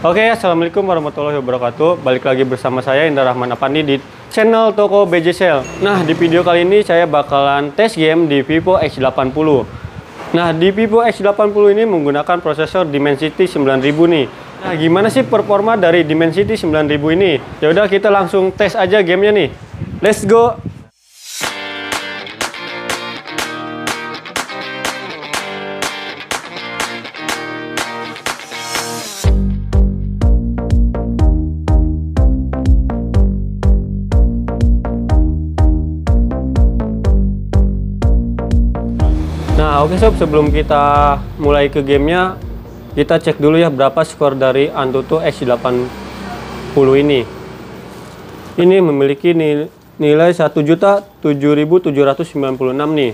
Oke, assalamualaikum warahmatullahi wabarakatuh. Balik lagi bersama saya Indra Rahman Apandi di channel Toko BJ Sale. Nah, di video kali ini saya bakalan tes game di Vivo X80. Nah, di Vivo X80 ini menggunakan prosesor Dimensity 9000 nih. Nah, gimana sih performa dari Dimensity 9000 ini? Ya udah, kita langsung tes aja gamenya nih. Let's go. Nah, oke sob, sebelum kita mulai ke gamenya, kita cek dulu ya berapa skor dari Antutu X80 ini. Ini memiliki nilai 1.007.796 nih.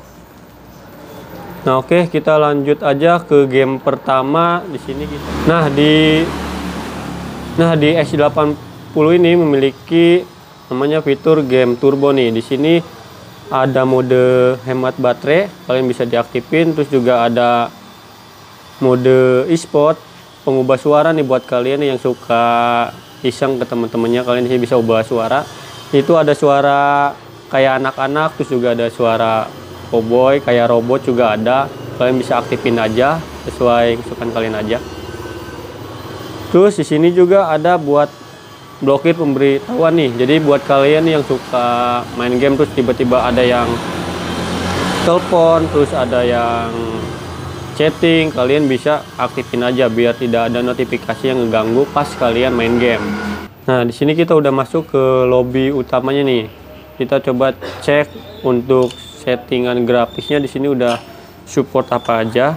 Nah, oke, kita lanjut aja ke game pertama di sini kita. Nah, di X80 ini memiliki namanya fitur game turbo nih. Di sini ada mode hemat baterai, kalian bisa diaktifin. Terus juga ada mode e-sport, pengubah suara nih buat kalian yang suka iseng ke teman-temannya, kalian bisa ubah suara. Itu ada suara kayak anak-anak, terus juga ada suara cowboy kayak robot juga ada. Kalian bisa aktifin aja sesuai kesukaan kalian aja. Terus di sini juga ada buat blokir pemberitahuan nih. Jadi buat kalian yang suka main game terus tiba-tiba ada yang telepon, terus ada yang chatting, kalian bisa aktifin aja biar tidak ada notifikasi yang ngeganggu pas kalian main game. Nah, di sini kita udah masuk ke lobby utamanya nih. Kita coba cek untuk settingan grafisnya. Di sini udah support apa aja.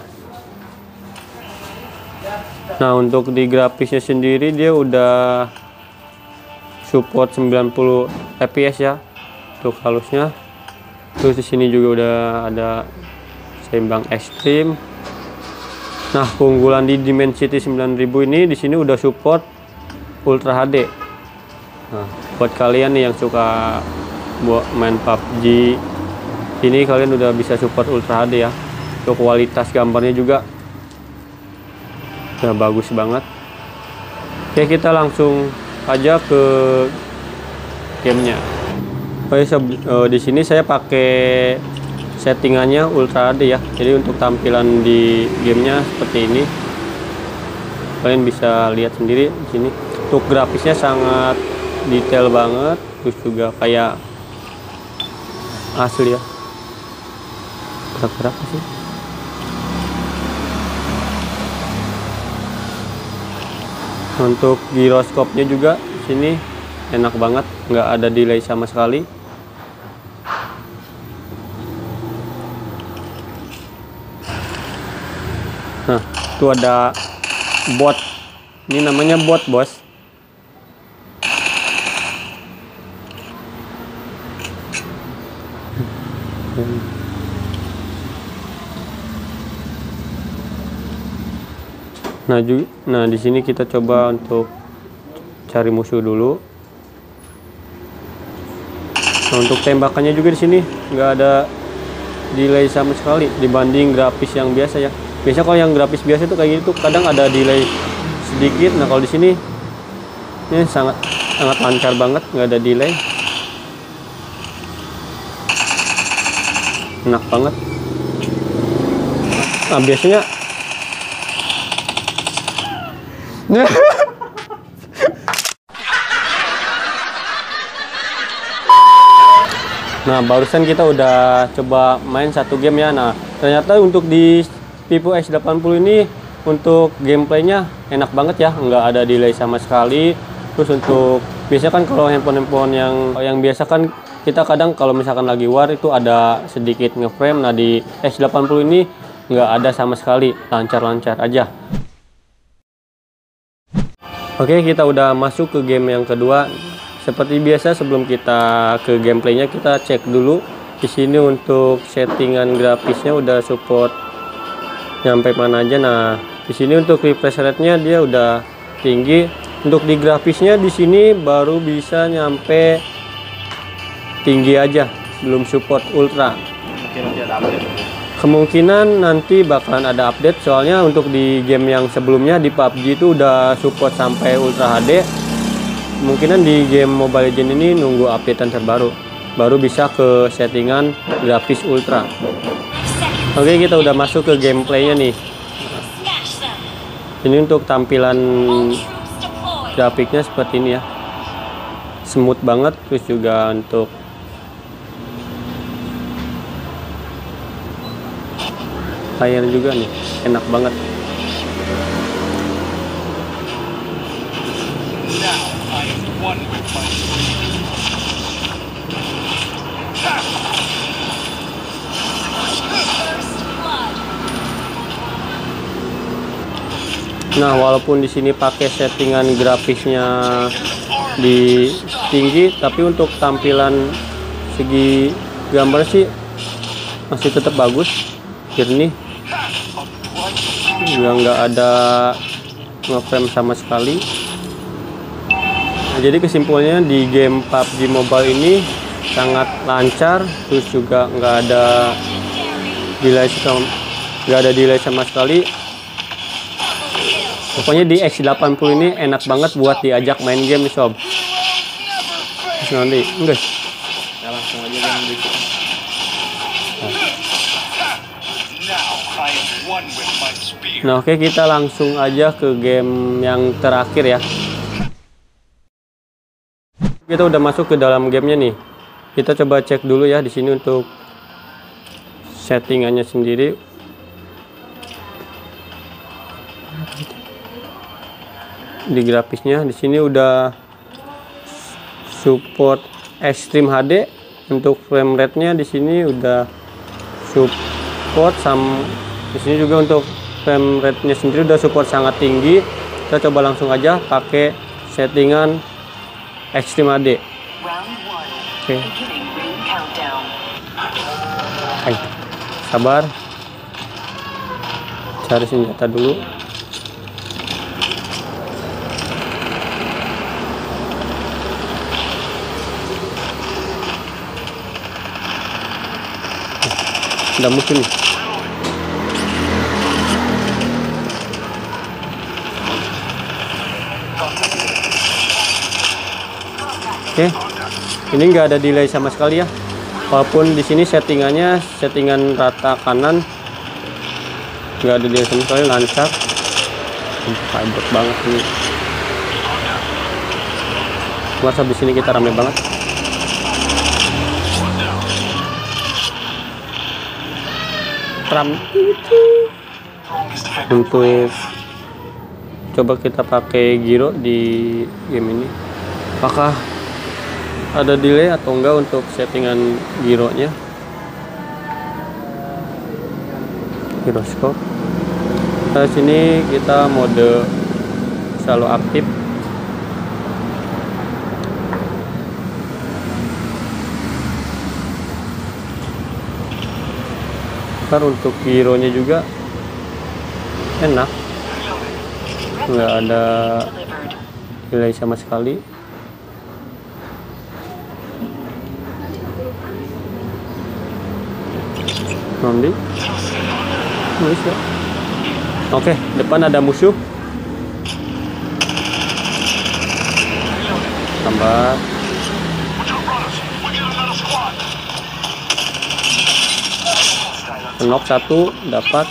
Nah, untuk di grafisnya sendiri dia udah support 90 fps ya untuk halusnya. Terus di sini juga udah ada seimbang ekstrim. Nah, keunggulan di Dimensity 9000 ini di sini udah support Ultra HD. Nah, buat kalian nih yang suka buat main PUBG, ini kalian udah bisa support Ultra HD ya. Untuk kualitas gambarnya juga udah bagus banget. Oke, kita langsung aja ke gamenya. Di sini saya pakai settingannya Ultra HD ya. Jadi untuk tampilan di gamenya seperti ini. Kalian bisa lihat sendiri di sini. Untuk grafisnya sangat detail banget, terus juga kayak asli ya. Berapa sih? Untuk giroskopnya juga sini enak banget, nggak ada delay sama sekali. Nah, itu ada bot. Ini namanya bot, bos. Nah, di sini kita coba untuk cari musuh dulu. Nah, untuk tembakannya juga di sini nggak ada delay sama sekali dibanding grafis yang biasa ya. Biasa kalau yang grafis biasa itu kayak gitu kadang ada delay sedikit. Nah, kalau di sini ini sangat lancar banget, nggak ada delay. Enak banget. Nah, biasanya nah, barusan kita udah coba main satu game ya. Nah, ternyata untuk di Vivo X80 ini untuk gameplaynya enak banget ya, nggak ada delay sama sekali. Terus untuk biasanya kan kalau handphone yang biasa kan kita kadang kalau misalkan lagi war itu ada sedikit ngeframe. Nah, di X80 ini nggak ada sama sekali, lancar-lancar aja. Oke, kita udah masuk ke game yang kedua. Seperti biasa sebelum kita ke gameplaynya kita cek dulu di sini untuk settingan grafisnya udah support nyampe mana aja. Nah, di sini untuk refresh rate-nya dia udah tinggi. Untuk di grafisnya di sini baru bisa nyampe tinggi aja, belum support ultra. Kemungkinan nanti bakalan ada update, soalnya untuk di game yang sebelumnya di PUBG itu udah support sampai Ultra HD. Kemungkinan di game Mobile Legends ini nunggu updatean terbaru, baru bisa ke settingan grafis Ultra. Oke, kita udah masuk ke gameplaynya nih. Ini untuk tampilan grafiknya seperti ini ya, smooth banget. Terus juga untuk layar juga nih enak banget. Nah, walaupun di sini pakai settingan grafisnya di tinggi, tapi untuk tampilan segi gambar sih masih tetap bagus, jernih, juga nggak ada ngeframe sama sekali. Nah, jadi kesimpulannya di game PUBG Mobile ini sangat lancar, terus juga nggak ada delay sama sekali. Pokoknya di X80 ini enak banget buat diajak main game nih sob. Terus nanti enggak? Ya langsung aja yang berikutnya. Nah, oke, kita langsung aja ke game yang terakhir ya. Kita udah masuk ke dalam gamenya nih. Kita coba cek dulu ya di sini untuk settingannya sendiri. Di grafisnya di sini udah support Extreme HD. Untuk frame rate-nya di sini udah support di sini juga untuk frame rate-nya sendiri udah support sangat tinggi. Kita coba langsung aja pakai settingan Extreme HD. Oke. Hai. Sabar. Cari senjata dulu. Udah musuh nih. Oke, ini nggak ada delay sama sekali ya. Walaupun di sini settingannya settingan rata kanan, nggak ada delay sama sekali, lancar. Padat banget ini. Masa di sini kita rame banget. Untuk coba kita pakai gyro di game ini, apakah ada delay atau enggak untuk settingan gyronya. Gyroscope. Nah, sini kita mode selalu aktif. Untuk gyronya juga enak, nggak ada delay sama sekali. Nanti bisa. Oke, depan ada musuh. Tambah. Knock satu dapat.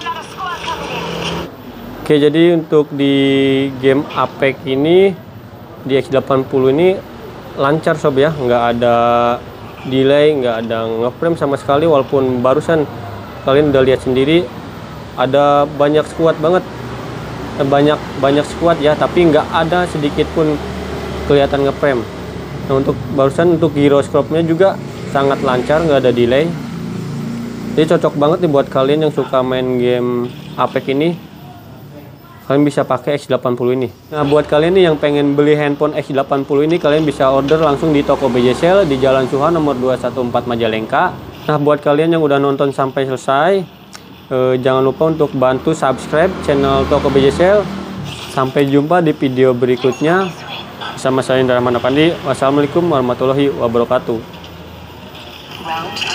Oke, jadi untuk di game Apex ini di X80 ini lancar sob ya, nggak ada delay, nggak ada ngeframe sama sekali. Walaupun barusan kalian udah lihat sendiri ada banyak squad banget, banyak squad ya, tapi nggak ada sedikit pun kelihatan ngeframe. Nah, untuk barusan untuk gyroscope-nya juga sangat lancar, nggak ada delay. Jadi cocok banget nih buat kalian yang suka main game Apex ini. Kalian bisa pakai X80 ini. Nah, buat kalian nih yang pengen beli handphone X80 ini, kalian bisa order langsung di toko BJSale di Jalan Suha nomor 214 Majalengka. Nah, buat kalian yang udah nonton sampai selesai, jangan lupa untuk bantu subscribe channel toko BJSale. Sampai jumpa di video berikutnya. Bersama saya Indra Manapandi. Wassalamualaikum warahmatullahi wabarakatuh.